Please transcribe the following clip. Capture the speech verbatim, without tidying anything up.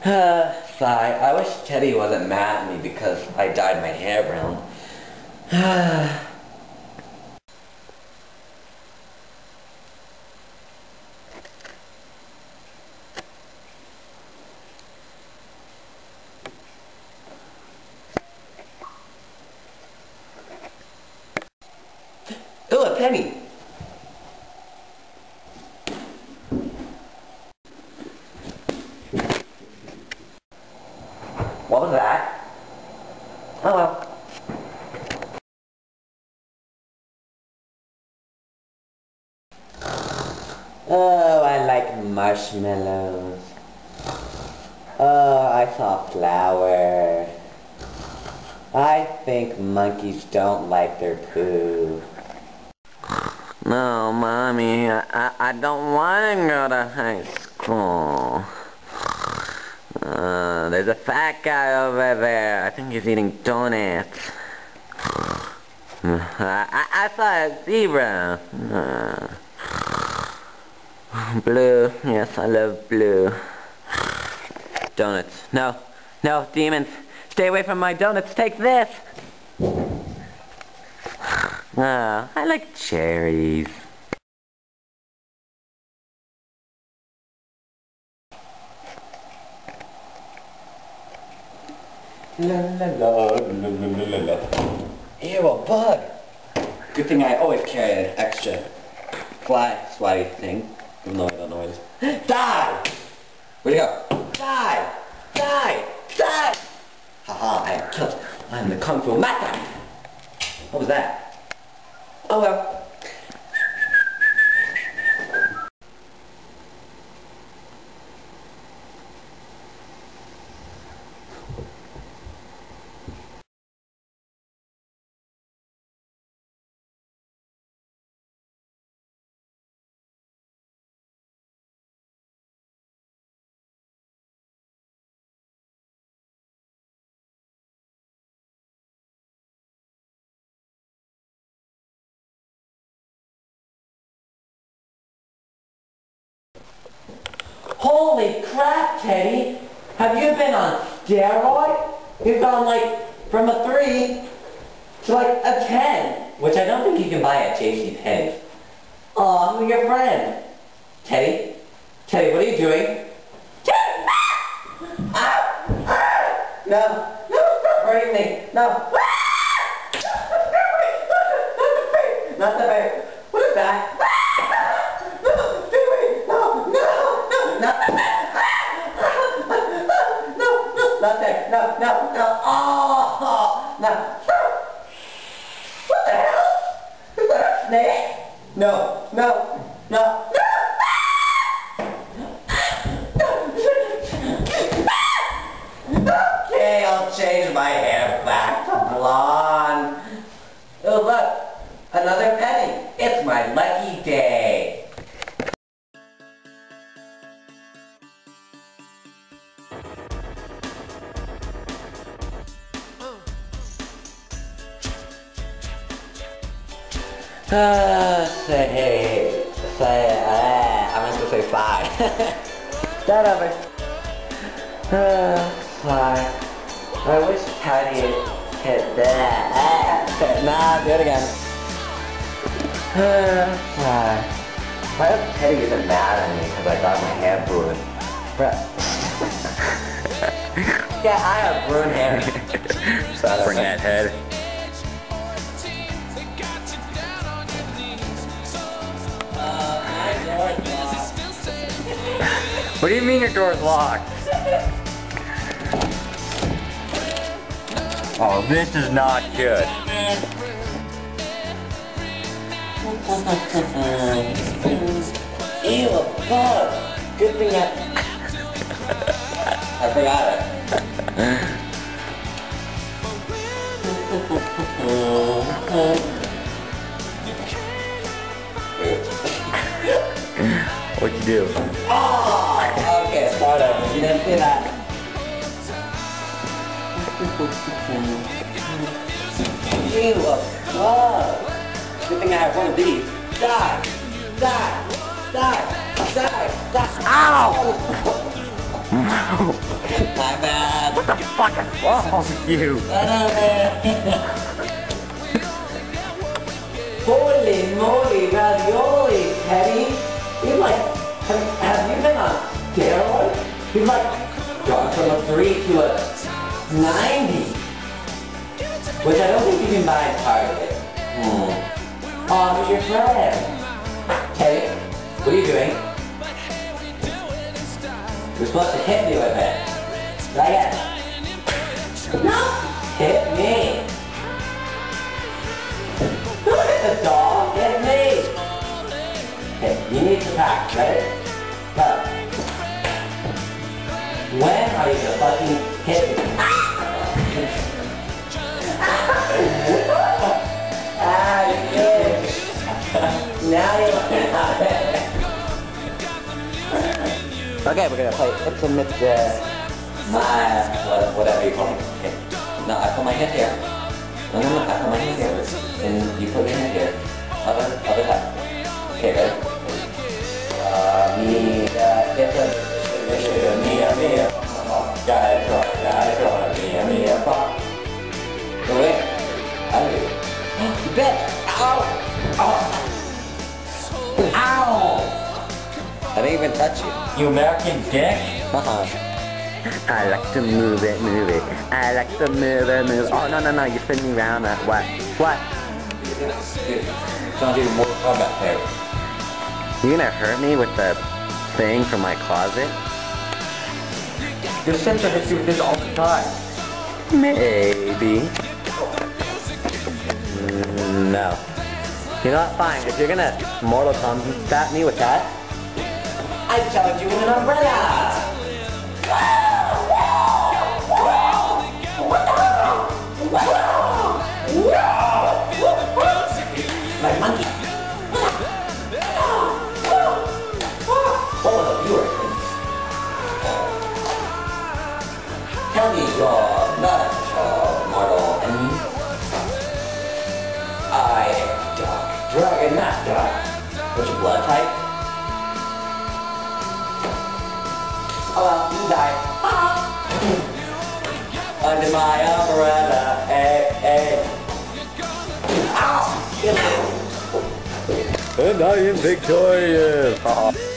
Uh, sigh. I wish Teddy wasn't mad at me because I dyed my hair brown. Ooh, a penny! What was that? Oh well. Oh, I like marshmallows. Oh, I saw a flower. I think monkeys don't like their poo. No, Mommy, I, I, I don't want to go to high school. Uh, there's a fat guy over there. I think he's eating donuts. I, I, I saw a zebra. Uh, blue. Yes, I love blue. Donuts. No. No, demons. Stay away from my donuts. Take this. Oh, I like cherries. La la la la la la la. Ew, a bug! Good thing I always carry an extra fly swatty thing. Even though I don't know what it is. Die! Where'd you go? Die! Die! Die! Haha, I am killed. I am the Kung Fu Master! What was that? Oh well. Holy crap, Teddy! Have you been on steroid? You've gone like from a three to like a ten, which I don't think you can buy at JCPenney's. Aw, who's your friend? Teddy? Teddy, what are you doing? Teddy! Ah! Ah! No, no, stop hurting me. No. Not the bear. What is that? Not there. No, no, no. Oh, no. What the hell? Is that a snake? No, no, no, no. Okay, I'll change my hair back to blonde. Oh, look. Another penny. It's my lucky day. Uh, say, say, uh, I meant to say sigh. Start over. Uh, sigh. I wish Teddy hit that. Uh, nah, do it again. Uh, sigh. Why hope Teddy isn't mad at me because I got my hair ruined? Bruh. Yeah, I have ruined hair. So bring that head. What do you mean your door's locked? Oh, this is not good. Ew, a bug! Good thing I... I forgot it. What'd you do? Oh, okay, start over. You didn't see that. Ew, a bug. Good thing I have one of these. Die! Die! Die! Die! Die! Ow! My bad. What the fuck is wrong with you? Holy moly, ravioli, Teddy. You're like, have, have you been on steroids? You've like gone from a three to a ninety. Which I don't think you can buy in Target. Hmm. Oh, who's your friend? Teddy, what are you doing? You're supposed to hit me with it. Like it. No! Hit me! Don't hit the dog, hit me! Okay, you need to practice, ready? Go. When are you gonna fucking hit me? Ah, you bitch! Now you have it. Okay, we're gonna play It's a Myth, uh, my, whatever you call it. Okay. No, I put my hand here. No, no, no, I put my hand here. And you put your hand here. Other, other side. Okay, ready? Uh, me, uh, it's a, me, a, me, a, got it, got it, me, me, a, go away. I do. You bitch! Ow! Ow! Ow! I didn't even touch you. You American dick? Uh-huh. I like to move it, move it. I like to move it, move it. Oh, no, no, no, you spin me around. Uh, what? What? Dude, don't do more combat there. You gonna hurt me with the thing from my closet? Your sister hits you with this all the time. Maybe. Mm, no. You know what? Fine. If you're gonna Mortal Kombat me with that, I charge you with an umbrella! My monkey! What was the viewer? Tell me your not mortal enemy. I am Dark Dragon Master. What's your blood type? Oh well, you die. Under my umbrella, hey, hey. Ow! and I am victorious.